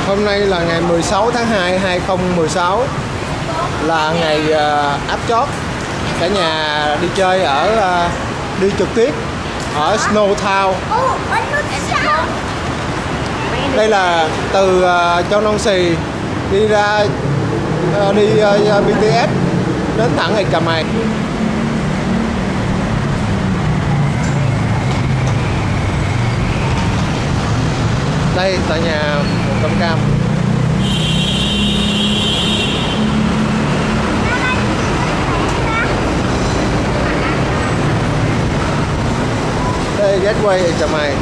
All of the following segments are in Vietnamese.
Hôm nay là ngày 16 tháng 2 2016, là ngày áp chót cả nhà đi chơi ở đi trượt tuyết ở Snow Town. Đây là từ Châu Nông Xì đi ra đi BTS đến thẳng Cà Mày. Đây tại nhà một cam cam. Đây Gateway Cà Mày.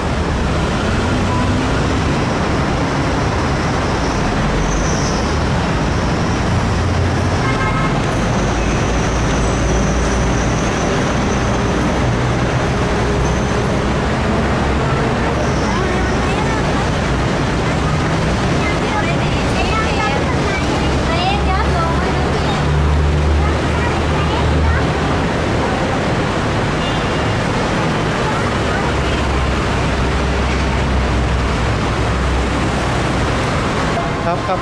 Khắp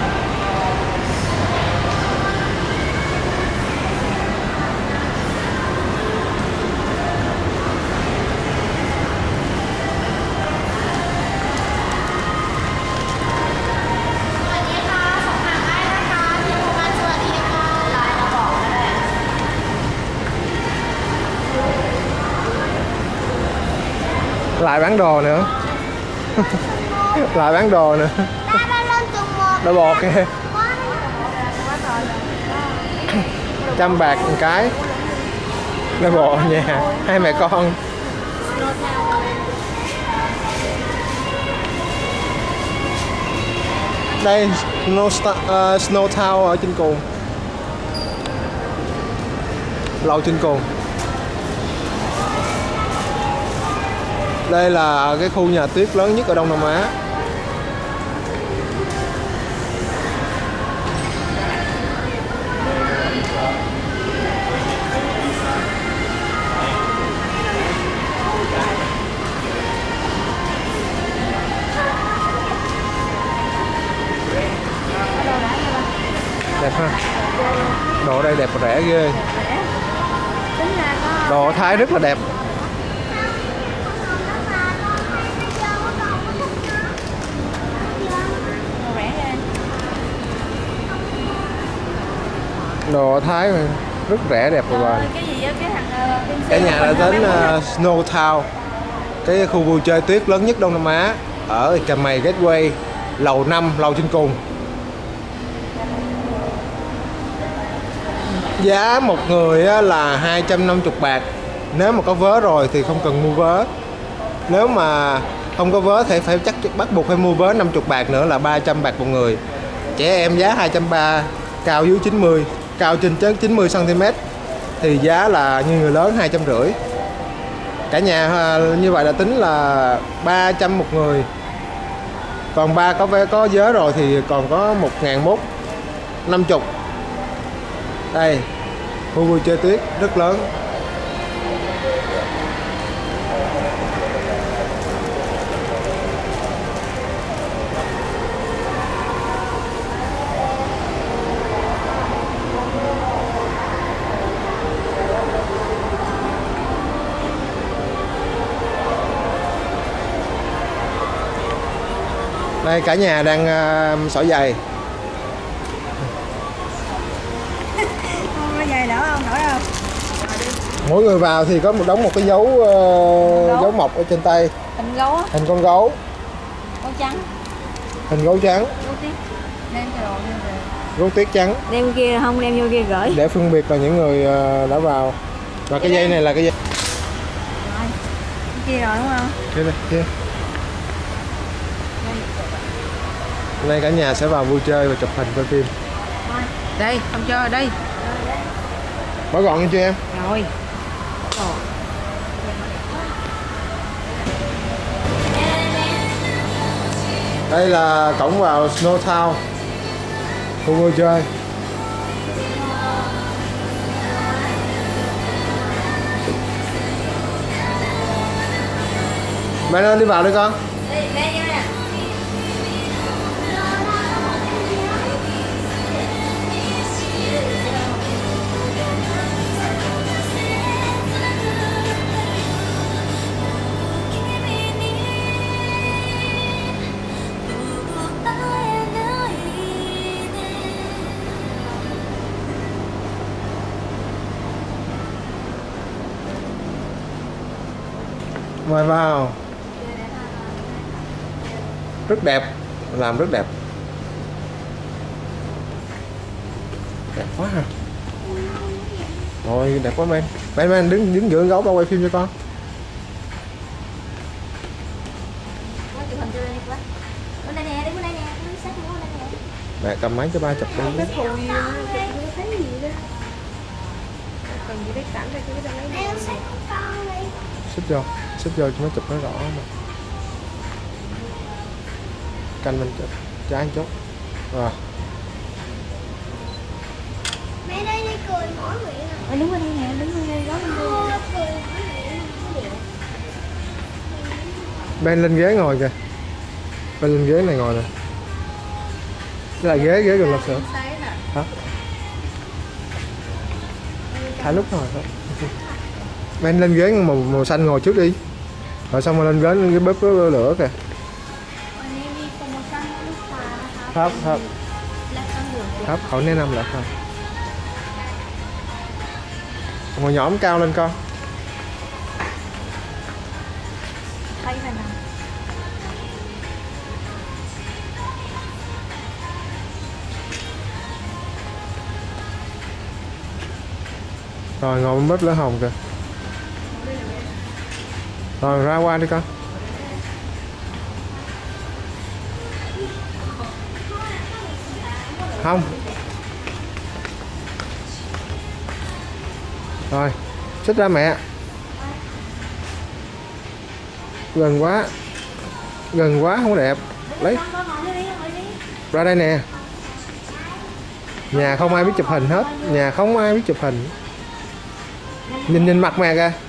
lại bán đồ nữa. Lại bán đồ nữa. Đôi bò kìa. 100 bạc một cái. Đôi bò ở nhà, hai mẹ con. Đây Snow Town ở trên cùng, lầu trên cùng. Đây là cái khu nhà tuyết lớn nhất ở Đông Nam Á. Đẹp ha. Đồ ở đây đẹp và rẻ ghê. Đồ ở Thái rất là đẹp. Đồ ở Thái rất rẻ đẹp rồi. Cả nhà đã đến Snow Town, cái khu vui chơi tuyết lớn nhất Đông Nam Á, ở Cà Mày Gateway, lầu 5, lầu trên cùng. Giá một người là 250 bạc. Nếu mà có vớ rồi thì không cần mua vớ. Nếu mà không có vớ thì phải bắt buộc phải mua vớ 50 bạc nữa là 300 bạc một người. Trẻ em giá 230, cao dưới 90, cao trên 90 cm thì giá là như người lớn 250. Cả nhà như vậy là tính là 300 một người. Còn ba có vớ rồi thì còn có 1.150. Đây, khu vui chơi tuyết rất lớn. Đây cả nhà đang xỏ giày. Mỗi người vào thì có đóng một cái dấu dấu mộc ở trên tay. Hình gấu á. Hình con gấu. Gấu trắng. Hình gấu trắng. Gấu tuyết. Đem cái đồ đem về. Gấu tuyết trắng. Đem kia không đem vô kia gửi. Để phân biệt là những người đã vào. Và cái dây này là cái dây. Rồi. Cái kia rồi đúng không? Kia này, kia. Hôm nay cả nhà sẽ vào vui chơi và chụp hình coi phim. Đây, không cho đây. Bỏ gọn nha chưa em? Rồi. Đây là cổng vào Snow Town, khu vui chơi. Bạn ơi đi vào đi con. Mời vào. Rất đẹp, làm rất đẹp. Đẹp quá ha. Rồi đẹp quá men. Men đứng giữa góc đâu quay phim cho con. Mẹ cầm máy cho ba chụp đi. Xích vô cho nó chụp nó rõ mà. Canh mình chụp trái một chút. Rồi. Mẹ đây đi cười mỏi miệng à. Đứng bên đây nè, đứng bên đây đó Cười mỏi miệng. Ben lên ghế ngồi kìa. Ben lên ghế này ngồi nè. Cái là ghế gần lật sữa. Hả? Thả lúc rồi thôi. Ben lên ghế màu xanh ngồi trước đi. Rồi xong rồi lên ghế cái bếp lửa kìa. Thấp khỏi né năm lại thôi. Ngồi nhõm cao lên con. Rồi ngồi bên bếp lửa hồng kìa. Rồi ra qua đi con. Không. Rồi xích ra mẹ. Gần quá không đẹp. Lấy ra đây nè. Nhà không ai biết chụp hình hết. Nhà không ai biết chụp hình. Nhìn mặt mẹ kìa.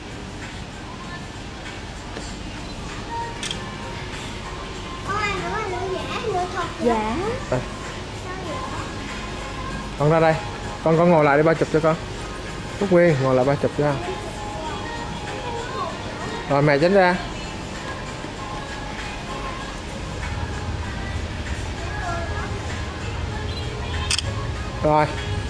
Dạ. Con ra đây. Con ngồi lại để ba chụp cho con. Phúc Nguyên ngồi lại ba chụp cho. Rồi mẹ tránh ra. Rồi.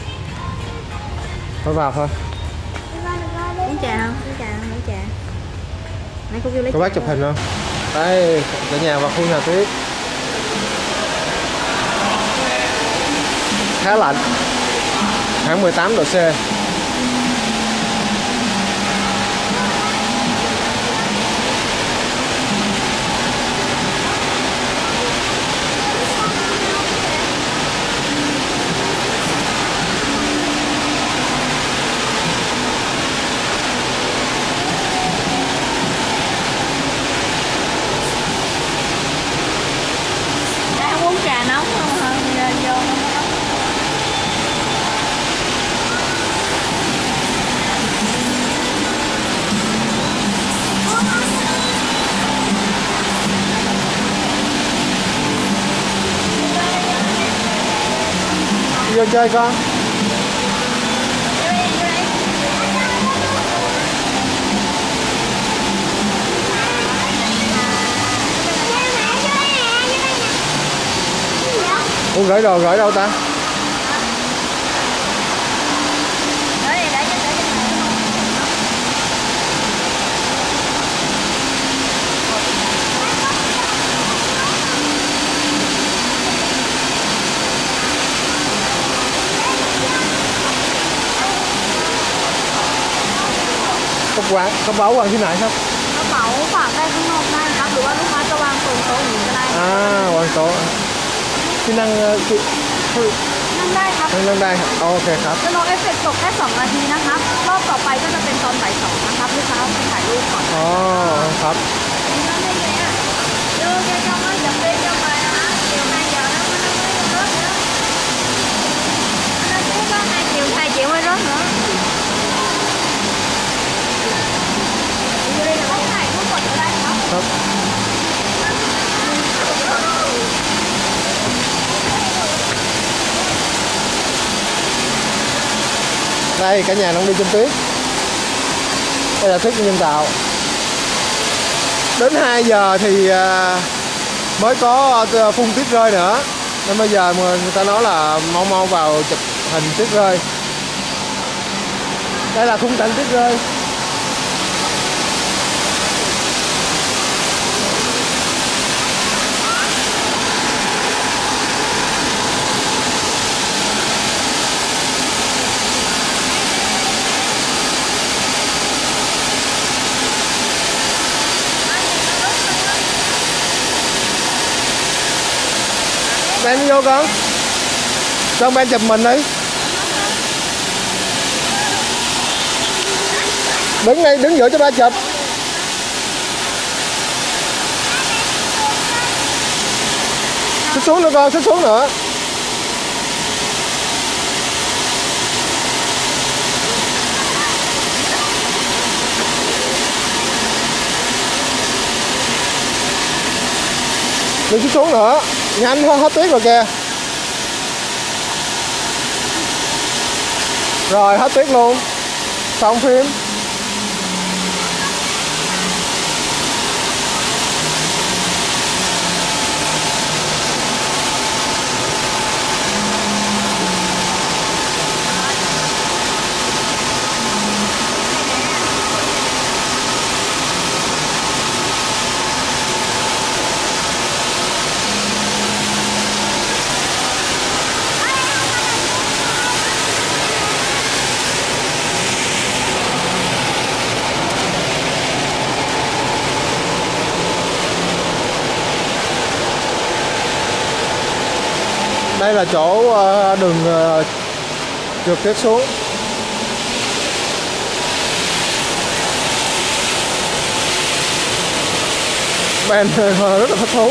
Thôi vào thôi. Uống trà không? Uống trà không? Uống trà. Nãy cô kêu lấy. Có bác chụp hình không? Đây, cả nhà vào khu nhà tuyết. Khá lạnh. Khoảng 18 độ C. Đang uống trà nóng không hả? Vô không? Đi vô chơi con. Ủa gửi đồ gửi đâu ta? Có bảo hoàngที่ไหนครับกระเป๋าฝากได้ข้างนอกได้ครับหรือว่าลูกค้าจะวางตรงโต๊ะอื่นก็ได้วางโต๊ะที่นั่งที่นั่งได้ครับนั่งได้ครับโอเคครับจะรอเอฟเฟกต์ตกแค่2 นาทีนะครับรอบต่อไปก็จะเป็นตอนบ่าย 2นะครับลูกค้าไปถ่ายรูปก่อนอ๋อครับ đưa cho trong nó dập đi cho mời hả chiều 2 giờ đó nó mới rớt nữa nó sẽ có 2 triệu mới rớt nữa đây là bóng này thuốc còn ở đây không? ครับ Đây cả nhà đang đi trên tuyết. Đây là tuyết nhân tạo. Đến 2 giờ thì mới có phun tuyết rơi nữa. Nên bây giờ người ta nói là mau vào chụp hình tuyết rơi. Đây là khung cảnh tuyết rơi. Ben đi vô con. Con Ben chụp mình đi. Đứng đây, đứng giữa cho ba chụp. Xích xuống nữa con, xích xuống nữa. Đừng xích xuống nữa. Nhanh, hết tuyết rồi kìa. Rồi, hết tuyết luôn. Xong phim. Đây là chỗ đường trượt tuyết xuống. Ben rất là thích thú.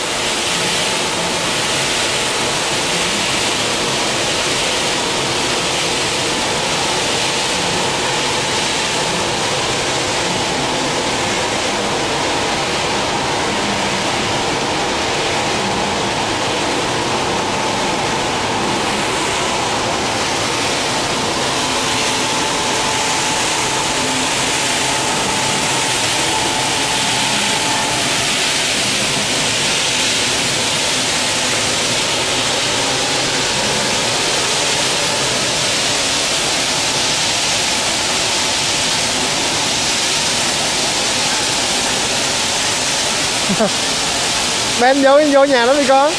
Ben vô nhà đó đi con.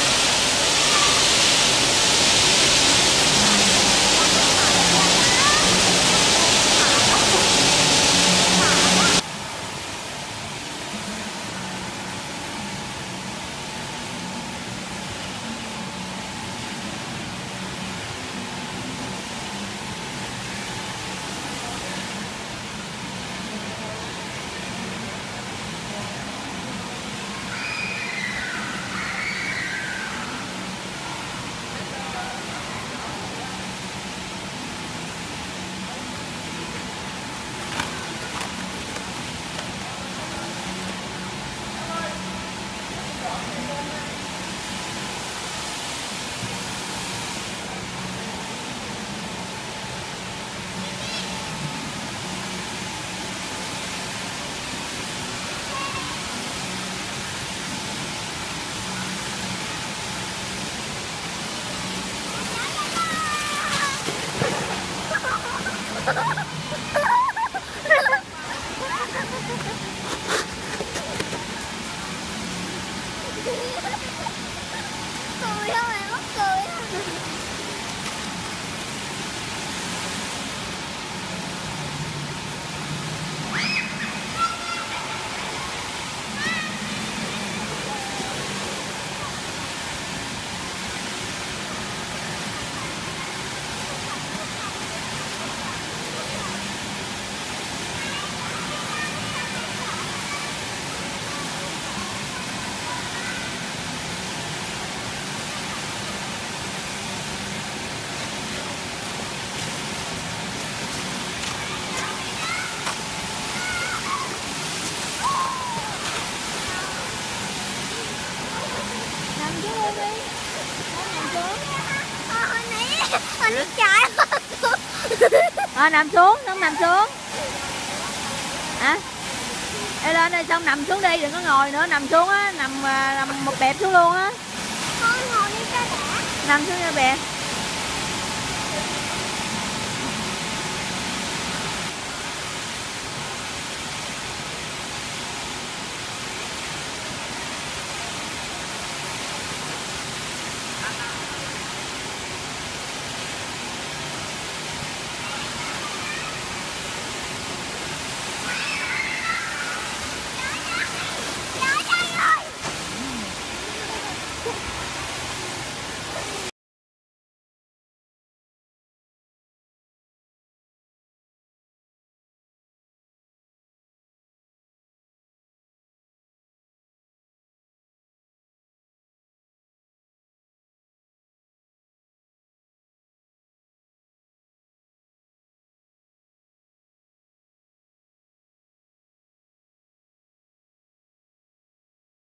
Cười không mày mắc cười. Anh chạy. Nằm xuống, không nằm xuống. Hả? Đi lên đây xong nằm xuống đi, đừng có ngồi nữa, nằm xuống á, nằm một bẹp xuống luôn á. Thôi ngồi đi cho đã. Nằm xuống cho bẹp.